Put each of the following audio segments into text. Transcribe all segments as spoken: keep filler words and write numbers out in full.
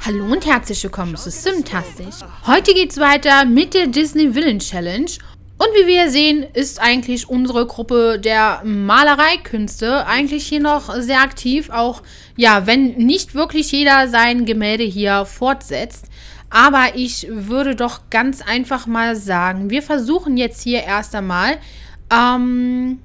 Hallo und herzlich willkommen zu Simtastisch. Heute geht es weiter mit der Disney Villain Challenge. Und wie wir sehen, ist eigentlich unsere Gruppe der Malereikünste eigentlich hier noch sehr aktiv. Auch, ja, wenn nicht wirklich jeder sein Gemälde hier fortsetzt. Aber ich würde doch ganz einfach mal sagen, wir versuchen jetzt hier erst einmal, ähm...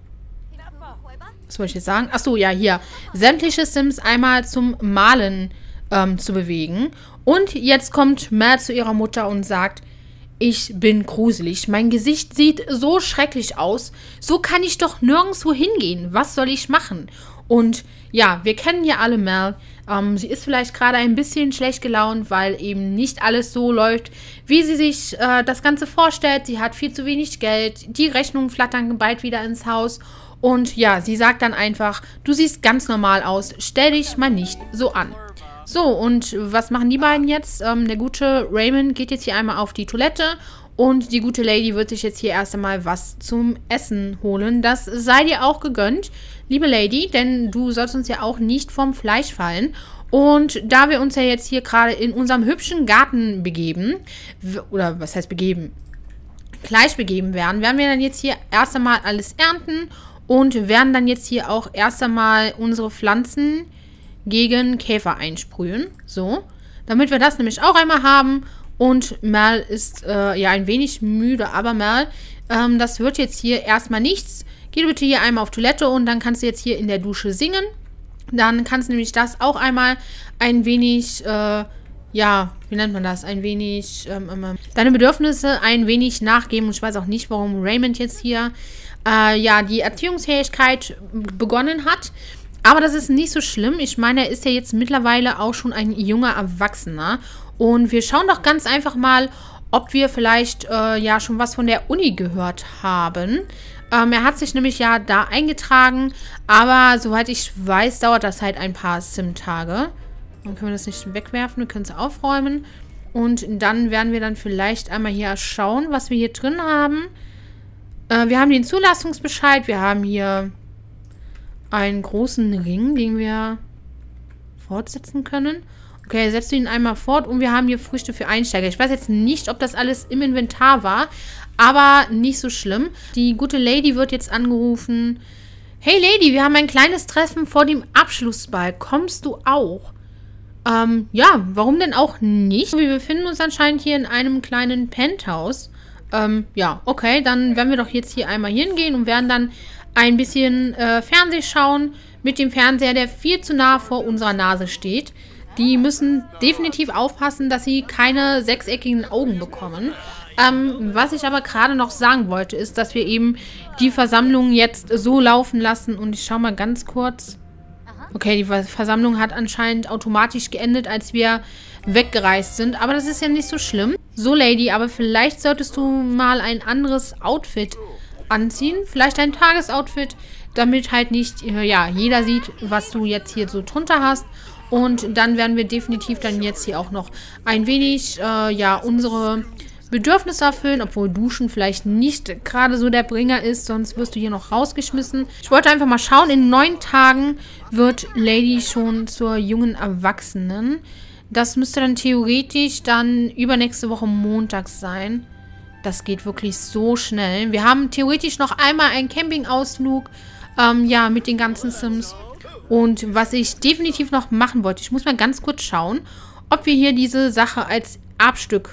was wollte ich jetzt sagen? Achso, ja, hier. Sämtliche Sims einmal zum Malen ähm, zu bewegen. Und jetzt kommt Mel zu ihrer Mutter und sagt, ich bin gruselig. Mein Gesicht sieht so schrecklich aus. So kann ich doch nirgendwo hingehen. Was soll ich machen? Und ja, wir kennen ja alle Mel. Ähm, sie ist vielleicht gerade ein bisschen schlecht gelaunt, weil eben nicht alles so läuft, wie sie sich äh, das Ganze vorstellt. Sie hat viel zu wenig Geld. Die Rechnungen flattern bald wieder ins Haus. Und ja, sie sagt dann einfach, du siehst ganz normal aus. Stell dich mal nicht so an. So, und was machen die beiden jetzt? Ähm, der gute Raymond geht jetzt hier einmal auf die Toilette und die gute Lady wird sich jetzt hier erst einmal was zum Essen holen. Das sei dir auch gegönnt, liebe Lady, denn du sollst uns ja auch nicht vom Fleisch fallen. Und da wir uns ja jetzt hier gerade in unserem hübschen Garten begeben, oder was heißt begeben? Gleich begeben werden, werden wir dann jetzt hier erst einmal alles ernten und werden dann jetzt hier auch erst einmal unsere Pflanzen gegen Käfer einsprühen. So, damit wir das nämlich auch einmal haben. Und Mel ist äh, ja ein wenig müde. Aber Mel, ähm, das wird jetzt hier erstmal nichts. Geh bitte hier einmal auf Toilette und dann kannst du jetzt hier in der Dusche singen. Dann kannst du nämlich das auch einmal ein wenig, äh, ja, wie nennt man das? Ein wenig, ähm, ähm, deine Bedürfnisse ein wenig nachgeben. Und ich weiß auch nicht, warum Raymond jetzt hier, äh, ja, die Erziehungsfähigkeit begonnen hat. Aber das ist nicht so schlimm. Ich meine, er ist ja jetzt mittlerweile auch schon ein junger Erwachsener. Und wir schauen doch ganz einfach mal, ob wir vielleicht äh, ja schon was von der Uni gehört haben. Ähm, er hat sich nämlich ja da eingetragen. Aber soweit ich weiß, dauert das halt ein paar Sim-Tage. Dann können wir das nicht wegwerfen. Wir können es aufräumen. Und dann werden wir dann vielleicht einmal hier schauen, was wir hier drin haben. Äh, wir haben den Zulassungsbescheid. Wir haben hier einen großen Ring, den wir fortsetzen können. Okay, setzt du ihn einmal fort und wir haben hier Früchte für Einsteiger. Ich weiß jetzt nicht, ob das alles im Inventar war, aber nicht so schlimm. Die gute Lady wird jetzt angerufen. Hey Lady, wir haben ein kleines Treffen vor dem Abschlussball. Kommst du auch? Ähm, ja, warum denn auch nicht? Wir befinden uns anscheinend hier in einem kleinen Penthouse. Ähm, ja, okay, dann werden wir doch jetzt hier einmal hingehen und werden dann ein bisschen äh, Fernseh schauen mit dem Fernseher, der viel zu nah vor unserer Nase steht. Die müssen definitiv aufpassen, dass sie keine sechseckigen Augen bekommen. Ähm, was ich aber gerade noch sagen wollte, ist, dass wir eben die Versammlung jetzt so laufen lassen. Und ich schaue mal ganz kurz. Okay, die Versammlung hat anscheinend automatisch geendet, als wir weggereist sind. Aber das ist ja nicht so schlimm. So, Lady, aber vielleicht solltest du mal ein anderes Outfit anziehen. Vielleicht ein Tagesoutfit, damit halt nicht, äh, ja, jeder sieht, was du jetzt hier so drunter hast. Und dann werden wir definitiv dann jetzt hier auch noch ein wenig, äh, ja, unsere Bedürfnisse erfüllen, obwohl Duschen vielleicht nicht gerade so der Bringer ist, sonst wirst du hier noch rausgeschmissen. Ich wollte einfach mal schauen, in neun Tagen wird Lady schon zur jungen Erwachsenen. Das müsste dann theoretisch dann übernächste Woche Montag sein. Das geht wirklich so schnell. Wir haben theoretisch noch einmal einen Campingausflug, ähm, ja, mit den ganzen Sims. Und was ich definitiv noch machen wollte, ich muss mal ganz kurz schauen, ob wir hier diese Sache als Erbstück,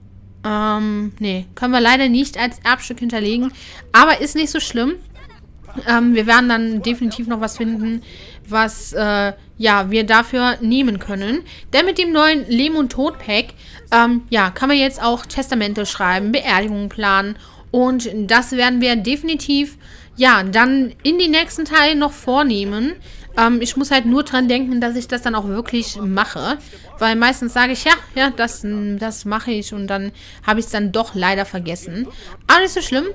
ähm, nee, können wir leider nicht als Erbstück hinterlegen, aber ist nicht so schlimm. Ähm, wir werden dann definitiv noch was finden, was, äh, ja, wir dafür nehmen können. Denn mit dem neuen Leben- und Tod-Pack, ähm, ja, kann man jetzt auch Testamente schreiben, Beerdigungen planen. Und das werden wir definitiv, ja, dann in den nächsten Teilen noch vornehmen. Ähm, ich muss halt nur dran denken, dass ich das dann auch wirklich mache. Weil meistens sage ich, ja, ja, das, das mache ich. Und dann habe ich es dann doch leider vergessen. Aber nicht so schlimm.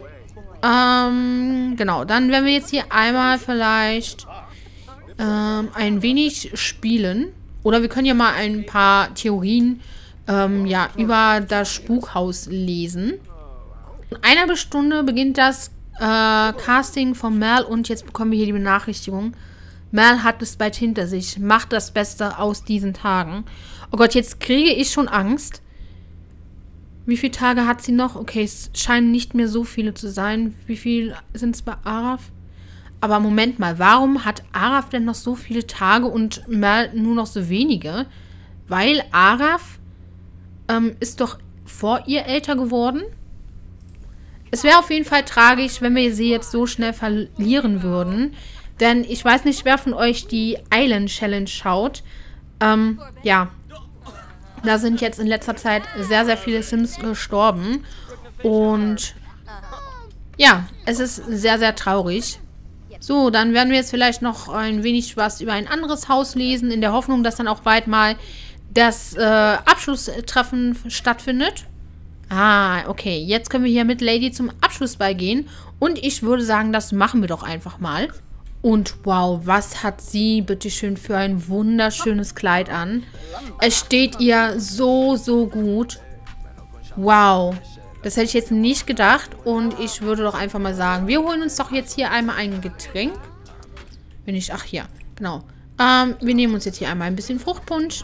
Ähm, genau, dann werden wir jetzt hier einmal vielleicht ähm, ein wenig spielen. Oder wir können ja mal ein paar Theorien ähm, ja, über das Spukhaus lesen. In einer halben Stunde beginnt das äh, Casting von Mel und jetzt bekommen wir hier die Benachrichtigung. Mel hat es bald hinter sich. Macht das Beste aus diesen Tagen. Oh Gott, jetzt kriege ich schon Angst. Wie viele Tage hat sie noch? Okay, es scheinen nicht mehr so viele zu sein. Wie viel sind es bei Araf? Aber Moment mal, warum hat Araf denn noch so viele Tage und Mel nur noch so wenige? Weil Araf ähm, ist doch vor ihr älter geworden. Es wäre auf jeden Fall tragisch, wenn wir sie jetzt so schnell verlieren würden. Denn ich weiß nicht, wer von euch die Island Challenge schaut. Ähm, ja. Da sind jetzt in letzter Zeit sehr, sehr viele Sims gestorben. Und ja, es ist sehr, sehr traurig. So, dann werden wir jetzt vielleicht noch ein wenig was über ein anderes Haus lesen, in der Hoffnung, dass dann auch bald mal das äh, Abschlusstreffen stattfindet. Ah, okay. Jetzt können wir hier mit Lady zum Abschlussball gehen. Und ich würde sagen, das machen wir doch einfach mal. Und wow, was hat sie bitteschön für ein wunderschönes Kleid an. Es steht ihr so, so gut. Wow. Das hätte ich jetzt nicht gedacht. Und ich würde doch einfach mal sagen, wir holen uns doch jetzt hier einmal ein Getränk. Wenn ich, ach ja, genau. Ähm, wir nehmen uns jetzt hier einmal ein bisschen Fruchtpunsch.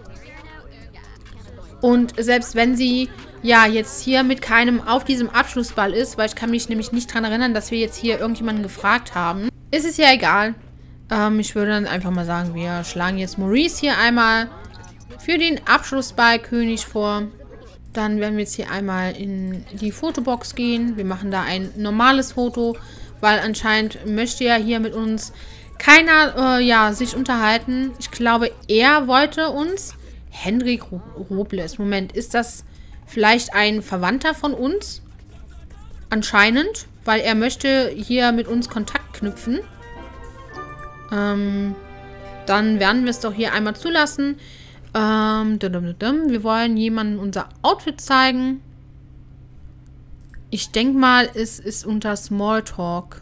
Und selbst wenn sie ja jetzt hier mit keinem auf diesem Abschlussball ist, weil ich kann mich nämlich nicht dran erinnern, dass wir jetzt hier irgendjemanden gefragt haben, ist es ja egal. Ähm, ich würde dann einfach mal sagen, wir schlagen jetzt Maurice hier einmal für den Abschlussball König vor. Dann werden wir jetzt hier einmal in die Fotobox gehen. Wir machen da ein normales Foto, weil anscheinend möchte ja hier mit uns keiner äh, ja, sich unterhalten. Ich glaube, er wollte uns... Henrik Robles. Moment, ist das vielleicht ein Verwandter von uns? Anscheinend, weil er möchte hier mit uns Kontakt knüpfen. Ähm, dann werden wir es doch hier einmal zulassen. Ähm, wir wollen jemandem unser Outfit zeigen. Ich denke mal, es ist unter Smalltalk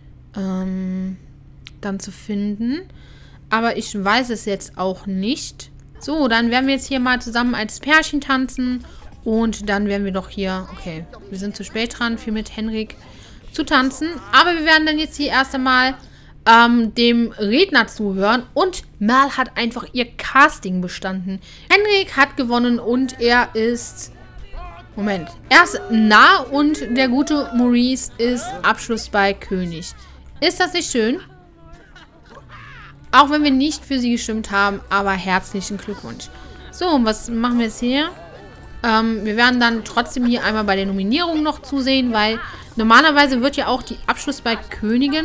ähm, dann zu finden. Aber ich weiß es jetzt auch nicht. So, dann werden wir jetzt hier mal zusammen als Pärchen tanzen. Und dann werden wir doch hier... Okay, wir sind zu spät dran, viel mit Henrik zu tanzen. Aber wir werden dann jetzt hier erst einmal ähm, dem Redner zuhören. Und Mel hat einfach ihr Casting bestanden. Henrik hat gewonnen und er ist... Moment. Er ist nah und der gute Maurice ist Abschlussball König. Ist das nicht schön? Auch wenn wir nicht für sie gestimmt haben, aber herzlichen Glückwunsch. So, was machen wir jetzt hier? Ähm, wir werden dann trotzdem hier einmal bei der Nominierung noch zusehen, weil normalerweise wird ja auch die Abschlussball-Königin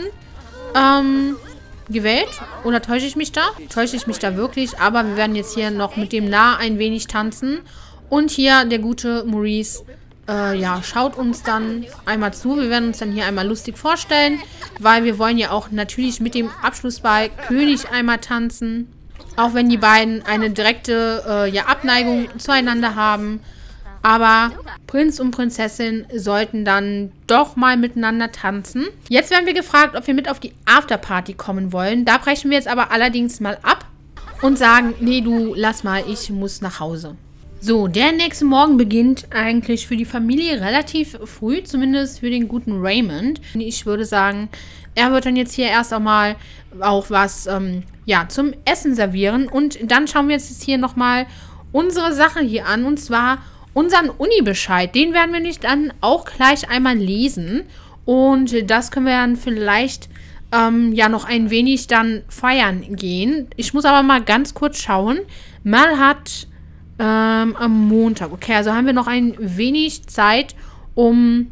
ähm, gewählt. Oder täusche ich mich da? Täusche ich mich da wirklich? Aber wir werden jetzt hier noch mit dem Nah ein wenig tanzen. Und hier der gute Maurice, äh, ja, schaut uns dann einmal zu. Wir werden uns dann hier einmal lustig vorstellen, weil wir wollen ja auch natürlich mit dem Abschlussball König einmal tanzen. Auch wenn die beiden eine direkte äh, ja, Abneigung zueinander haben. Aber Prinz und Prinzessin sollten dann doch mal miteinander tanzen. Jetzt werden wir gefragt, ob wir mit auf die Afterparty kommen wollen. Da brechen wir jetzt aber allerdings mal ab und sagen, nee, du, lass mal, ich muss nach Hause. So, der nächste Morgen beginnt eigentlich für die Familie relativ früh, zumindest für den guten Raymond. Ich würde sagen, er wird dann jetzt hier erst einmal auch was ähm, ja, zum Essen servieren. Und dann schauen wir uns jetzt hier nochmal unsere Sache hier an, und zwar unseren Uni-Bescheid. Den werden wir nicht dann auch gleich einmal lesen. Und das können wir dann vielleicht ähm, ja noch ein wenig dann feiern gehen. Ich muss aber mal ganz kurz schauen. Mel hat... Ähm, am Montag. Okay, also haben wir noch ein wenig Zeit, um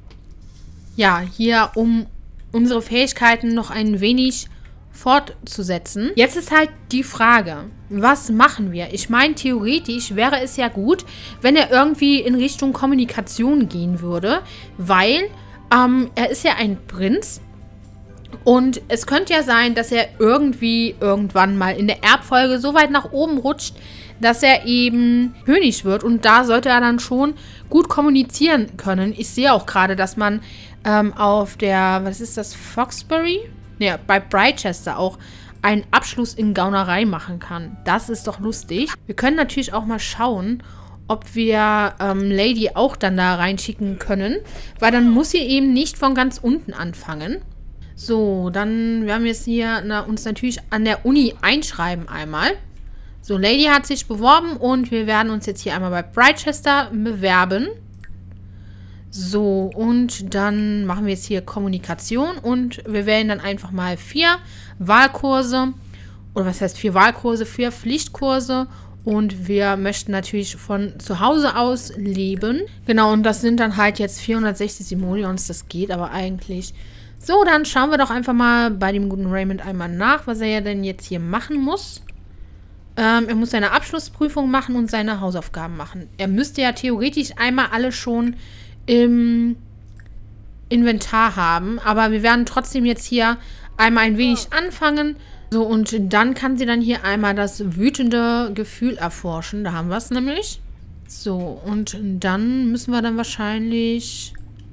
ja, hier, um unsere Fähigkeiten noch ein wenig fortzusetzen. Jetzt ist halt die Frage, was machen wir? Ich meine, theoretisch wäre es ja gut, wenn er irgendwie in Richtung Kommunikation gehen würde, weil ähm, er ist ja ein Prinz. Und es könnte ja sein, dass er irgendwie irgendwann mal in der Erbfolge so weit nach oben rutscht, dass er eben König wird. Und da sollte er dann schon gut kommunizieren können. Ich sehe auch gerade, dass man ähm, auf der, was ist das, Foxbury? Ja, bei Brightchester auch einen Abschluss in Gaunerei machen kann. Das ist doch lustig. Wir können natürlich auch mal schauen, ob wir ähm, Lady auch dann da reinschicken können. Weil dann muss sie eben nicht von ganz unten anfangen. So, dann werden wir jetzt hier na, uns natürlich an der Uni einschreiben einmal. So, Lady hat sich beworben und wir werden uns jetzt hier einmal bei Brightchester bewerben. So, und dann machen wir jetzt hier Kommunikation und wir wählen dann einfach mal vier Wahlkurse. Oder was heißt vier Wahlkurse? Vier Pflichtkurse. Und wir möchten natürlich von zu Hause aus leben. Genau, und das sind dann halt jetzt vierhundertsechzig Simoleons. Das geht aber eigentlich. So, dann schauen wir doch einfach mal bei dem guten Raymond einmal nach, was er ja denn jetzt hier machen muss. Ähm, er muss seine Abschlussprüfung machen und seine Hausaufgaben machen. Er müsste ja theoretisch einmal alle schon im Inventar haben. Aber wir werden trotzdem jetzt hier einmal ein wenig anfangen. So, und dann kann sie dann hier einmal das wütende Gefühl erforschen. Da haben wir es nämlich. So, und dann müssen wir dann wahrscheinlich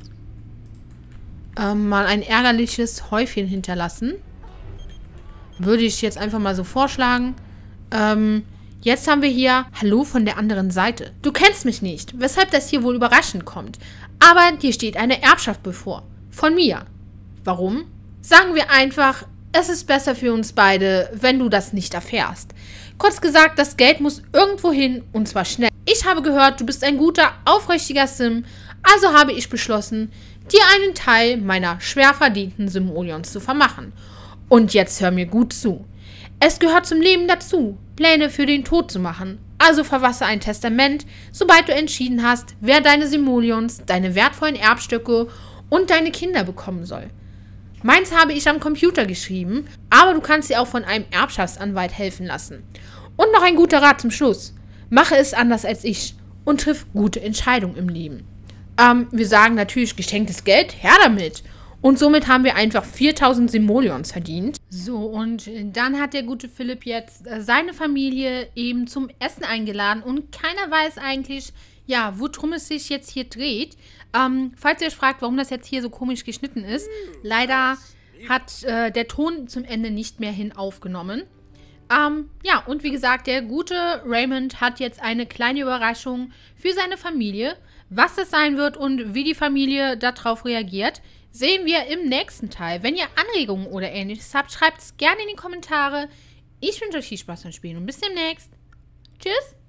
ähm, mal ein ärgerliches Häufchen hinterlassen. Würde ich jetzt einfach mal so vorschlagen. Ähm, jetzt haben wir hier Hallo von der anderen Seite. Du kennst mich nicht, weshalb das hier wohl überraschend kommt. Aber dir steht eine Erbschaft bevor. Von mir. Warum? Sagen wir einfach, es ist besser für uns beide, wenn du das nicht erfährst. Kurz gesagt, das Geld muss irgendwo hin und zwar schnell. Ich habe gehört, du bist ein guter, aufrichtiger Sim, also habe ich beschlossen, dir einen Teil meiner schwer verdienten Simoleons zu vermachen. Und jetzt hör mir gut zu. Es gehört zum Leben dazu, Pläne für den Tod zu machen. Also verfasse ein Testament, sobald du entschieden hast, wer deine Simoleons, deine wertvollen Erbstücke und deine Kinder bekommen soll. Meins habe ich am Computer geschrieben, aber du kannst dir auch von einem Erbschaftsanwalt helfen lassen. Und noch ein guter Rat zum Schluss. Mache es anders als ich und triff gute Entscheidungen im Leben. Ähm, wir sagen natürlich geschenktes Geld, her damit. Und somit haben wir einfach viertausend Simoleons verdient. So, und dann hat der gute Philipp jetzt seine Familie eben zum Essen eingeladen und keiner weiß eigentlich, ja, worum es sich jetzt hier dreht. Ähm, falls ihr euch fragt, warum das jetzt hier so komisch geschnitten ist, leider hat äh, der Ton zum Ende nicht mehr hin aufgenommen. Ähm, ja, und wie gesagt, der gute Raymond hat jetzt eine kleine Überraschung für seine Familie. Was das sein wird und wie die Familie darauf reagiert, sehen wir im nächsten Teil. Wenn ihr Anregungen oder Ähnliches habt, schreibt es gerne in die Kommentare. Ich wünsche euch viel Spaß beim Spielen und bis demnächst. Tschüss!